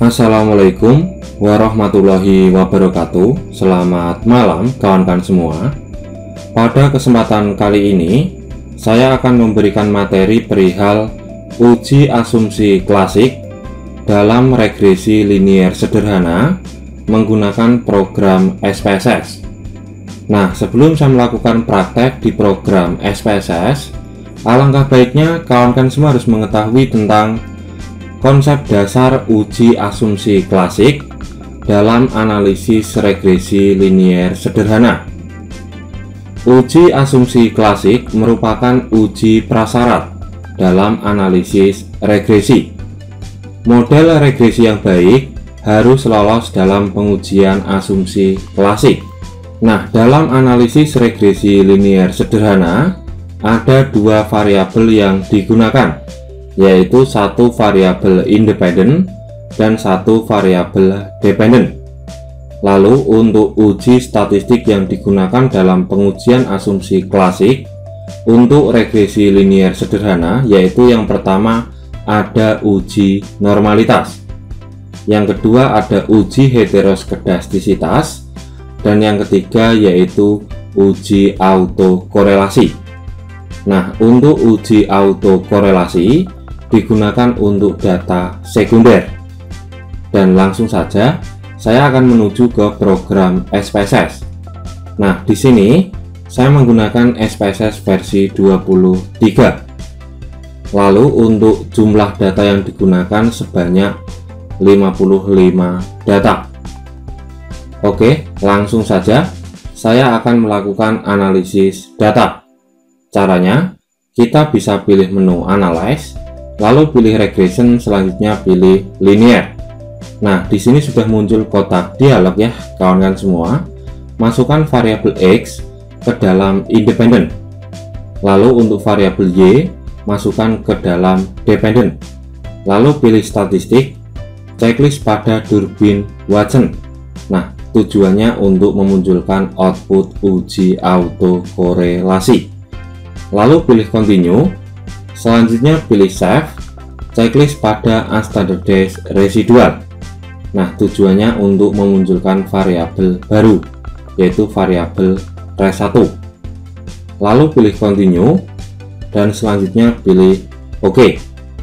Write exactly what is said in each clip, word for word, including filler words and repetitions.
Assalamualaikum warahmatullahi wabarakatuh. Selamat malam kawan-kawan semua. Pada kesempatan kali ini saya akan memberikan materi perihal uji asumsi klasik dalam regresi linier sederhana menggunakan program S P S S. Nah, sebelum saya melakukan praktek di program S P S S, alangkah baiknya kawan-kawan semua harus mengetahui tentang konsep dasar uji asumsi klasik dalam analisis regresi linier sederhana. Uji asumsi klasik merupakan uji prasyarat dalam analisis regresi. Model regresi yang baik harus lolos dalam pengujian asumsi klasik. Nah, dalam analisis regresi linier sederhana ada dua variabel yang digunakan, yaitu satu variabel independen dan satu variabel dependen. Lalu untuk uji statistik yang digunakan dalam pengujian asumsi klasik untuk regresi linier sederhana, yaitu yang pertama ada uji normalitas, yang kedua ada uji heteroskedastisitas, dan yang ketiga yaitu uji autokorelasi. Nah, untuk uji autokorelasi digunakan untuk data sekunder. Dan langsung saja saya akan menuju ke program S P S S. Nah, di sini saya menggunakan S P S S versi dua puluh tiga. Lalu untuk jumlah data yang digunakan sebanyak lima puluh lima data. Oke, langsung saja saya akan melakukan analisis data. Caranya, kita bisa pilih menu Analyze, lalu pilih Regression, selanjutnya pilih Linear. Nah, di sini sudah muncul kotak dialog ya, kawan-kawan semua. Masukkan variabel X ke dalam Independent. Lalu untuk variabel Y, masukkan ke dalam Dependent. Lalu pilih Statistik, checklist pada Durbin Watson. Nah, tujuannya untuk memunculkan output uji autokorelasi. Lalu pilih Continue. Selanjutnya pilih Save, checklist pada Unstandardized Residual. Nah, tujuannya untuk memunculkan variabel baru, yaitu variabel res satu. Lalu pilih Continue, dan selanjutnya pilih OK.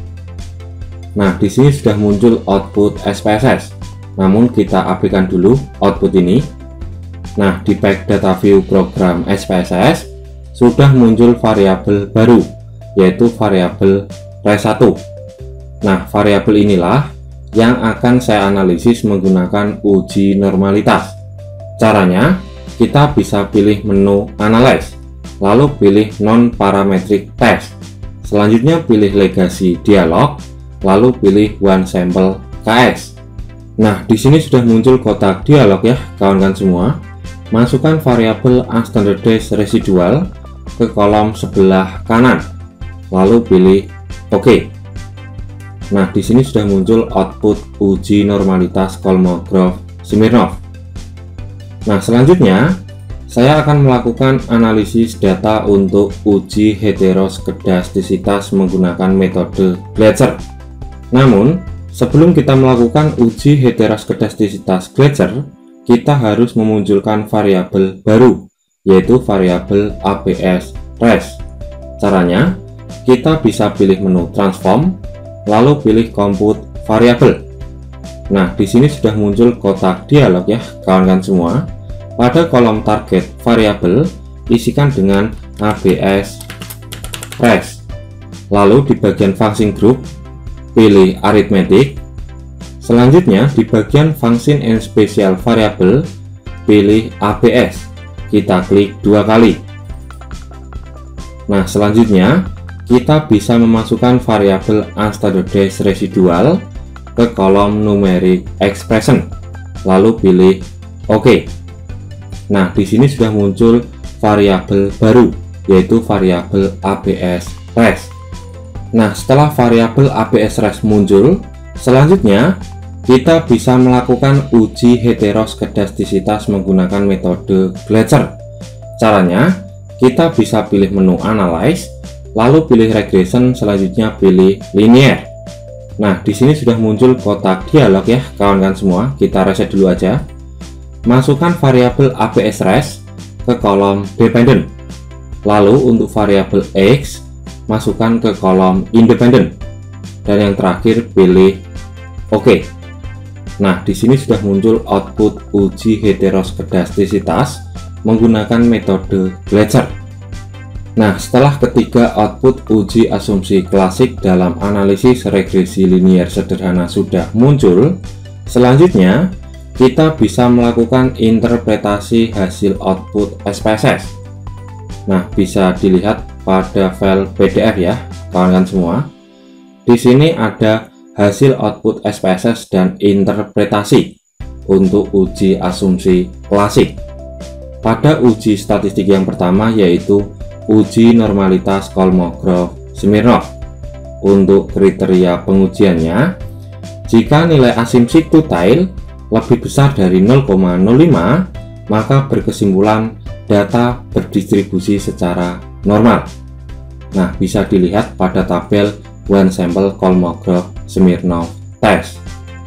Nah, di sini sudah muncul output S P S S. Namun kita abaikan dulu output ini. Nah, di Pack Data View program S P S S sudah muncul variabel baru, yaitu variabel res satu. Nah, variabel inilah yang akan saya analisis menggunakan uji normalitas. Caranya, kita bisa pilih menu Analyze, lalu pilih Non-Parametric Test. Selanjutnya pilih Legacy Dialog, lalu pilih One Sample K S. Nah, di sini sudah muncul kotak dialog ya, kawan-kawan semua. Masukkan variabel Unstandardized Residual ke kolom sebelah kanan, lalu pilih OK. Nah, di sini sudah muncul output uji normalitas Kolmogorov-Smirnov. Nah, selanjutnya saya akan melakukan analisis data untuk uji heteroskedastisitas menggunakan metode Gleacher. Namun, sebelum kita melakukan uji heteroskedastisitas Gleacher, kita harus memunculkan variabel baru, yaitu variabel A B S res. Caranya, kita bisa pilih menu Transform, lalu pilih Compute Variable. Nah, di sini sudah muncul kotak dialog ya, kawan-kawan semua. Pada kolom target variable, isikan dengan A B S res. Lalu di bagian function group, pilih Arithmetic. Selanjutnya di bagian Function and Special Variable, pilih A B S. Kita klik dua kali. Nah, selanjutnya kita bisa memasukkan variabel Unstandardized Residual ke kolom Numeric Expression, lalu pilih OK. Nah, di sini sudah muncul variabel baru, yaitu variabel A B S res. Nah, setelah variabel A B S res muncul, selanjutnya kita bisa melakukan uji heteroskedastisitas menggunakan metode Gleacher. Caranya, kita bisa pilih menu Analyze, lalu pilih Regression, selanjutnya pilih Linear. Nah, di sini sudah muncul kotak dialog ya kawan-kawan semua. Kita reset dulu aja. Masukkan variabel A B S res ke kolom dependent. Lalu untuk variabel X masukkan ke kolom independent. Dan yang terakhir pilih OK. Nah, di sini sudah muncul output uji heteroskedastisitas menggunakan metode Gletscher. Nah, setelah ketiga output uji asumsi klasik dalam analisis regresi linier sederhana sudah muncul, selanjutnya kita bisa melakukan interpretasi hasil output S P S S. Nah, bisa dilihat pada file P D F ya, kawan-kawan semua. Di sini ada hasil output S P S S dan interpretasi untuk uji asumsi klasik. Pada uji statistik yang pertama yaitu uji normalitas Kolmogorov-Smirnov. Untuk kriteria pengujiannya, jika nilai asumsi Tutyl lebih besar dari nol koma nol lima, maka berkesimpulan data berdistribusi secara normal. Nah, bisa dilihat pada tabel one sample Kolmogorov-Smirnov test.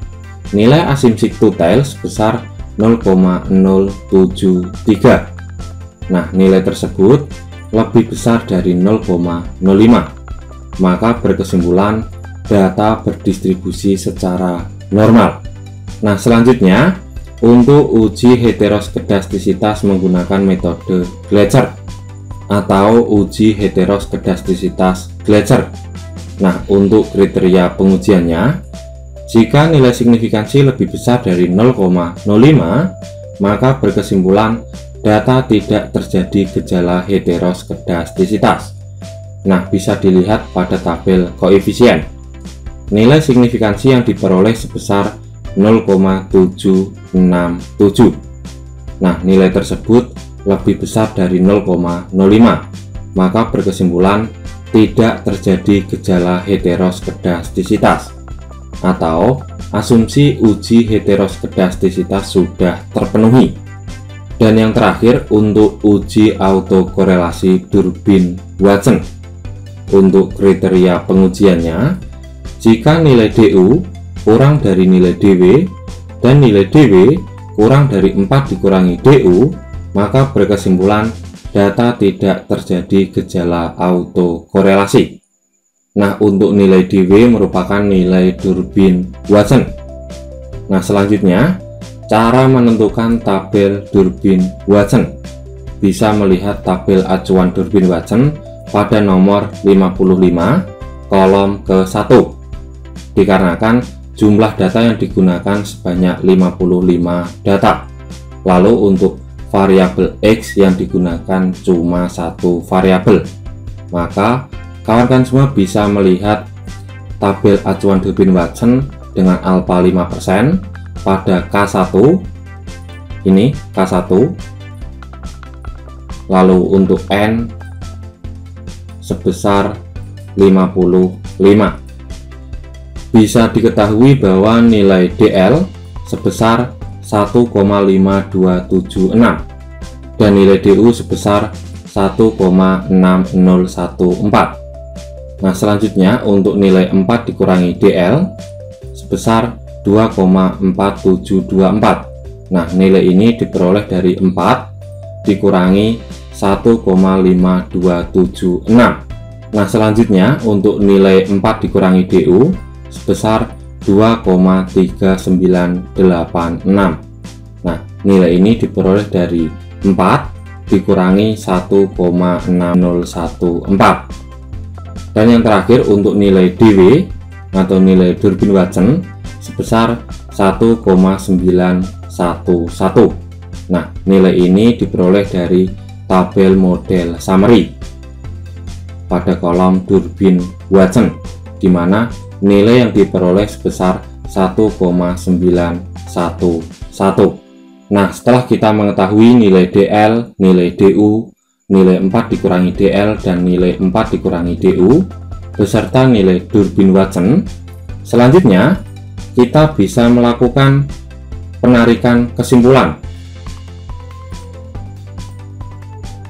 Nilai asumsi Tutyl sebesar nol koma nol tujuh tiga. Nah, nilai tersebut lebih besar dari nol koma nol lima, maka berkesimpulan data berdistribusi secara normal. Nah, selanjutnya untuk uji heteroskedastisitas menggunakan metode Gletscher atau uji heteroskedastisitas Gletscher. Nah, untuk kriteria pengujiannya, jika nilai signifikansi lebih besar dari nol koma nol lima, maka berkesimpulan data tidak terjadi gejala heteroskedastisitas. Nah, bisa dilihat pada tabel koefisien. Nilai signifikansi yang diperoleh sebesar nol koma tujuh enam tujuh. Nah, nilai tersebut lebih besar dari nol koma nol lima, maka berkesimpulan tidak terjadi gejala heteroskedastisitas atau asumsi uji heteroskedastisitas sudah terpenuhi. Dan yang terakhir untuk uji autokorelasi Durbin-Watson. Untuk kriteria pengujiannya, jika nilai D U kurang dari nilai D W dan nilai D W kurang dari empat dikurangi D U, maka berkesimpulan data tidak terjadi gejala autokorelasi. Nah, untuk nilai D W merupakan nilai Durbin-Watson. Nah, selanjutnya cara menentukan tabel Durbin-Watson. Bisa melihat tabel acuan Durbin-Watson pada nomor lima puluh lima kolom ke satu. Dikarenakan jumlah data yang digunakan sebanyak lima puluh lima data. Lalu untuk variabel X yang digunakan cuma satu variabel. Maka kawan-kawan semua bisa melihat tabel acuan Durbin-Watson dengan alfa lima persen pada K satu, ini K satu, lalu untuk N sebesar lima puluh lima. Bisa diketahui bahwa nilai D L sebesar satu koma lima dua tujuh enam dan nilai D U sebesar satu koma enam nol satu empat. Nah, selanjutnya untuk nilai empat dikurangi D L sebesar dua koma empat tujuh dua empat. Nah, nilai ini diperoleh dari empat dikurangi satu koma lima dua tujuh enam. Nah, selanjutnya untuk nilai empat dikurangi D U sebesar dua koma tiga sembilan delapan enam. Nah, nilai ini diperoleh dari empat dikurangi satu koma enam nol satu empat. Dan yang terakhir untuk nilai D W atau nilai Durbin-Watson sebesar satu koma sembilan satu satu. Nah, nilai ini diperoleh dari tabel model summary pada kolom Durbin-Watson, di mana nilai yang diperoleh sebesar satu koma sembilan satu satu. Nah, setelah kita mengetahui nilai D L, nilai D U, nilai empat dikurangi D L, dan nilai empat dikurangi D U, beserta nilai Durbin-Watson, selanjutnya kita bisa melakukan penarikan kesimpulan.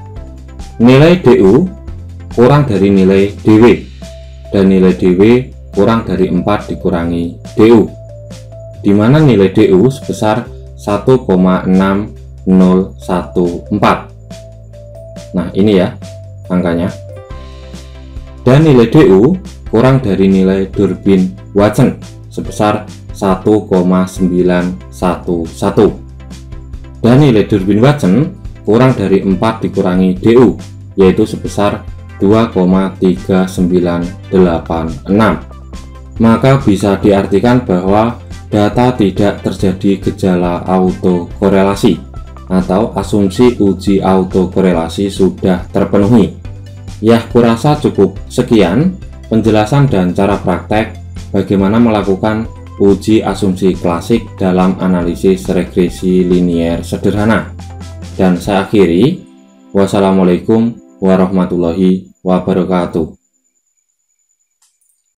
Nilai D U kurang dari nilai D W, dan nilai D W kurang dari empat dikurangi D U, di mana nilai D U sebesar satu koma enam nol satu empat. Nah, ini ya angkanya. Dan nilai D U kurang dari nilai Durbin Watson sebesar satu koma sembilan satu satu. Dan nilai Durbin Watson kurang dari empat dikurangi D U, yaitu sebesar dua koma tiga sembilan delapan enam. Maka bisa diartikan bahwa data tidak terjadi gejala autokorelasi atau asumsi uji autokorelasi sudah terpenuhi. Ya, kurasa cukup sekian penjelasan dan cara praktek bagaimana melakukan uji asumsi klasik dalam analisis regresi linier sederhana. Dan saya akhiri, wassalamualaikum warahmatullahi wabarakatuh.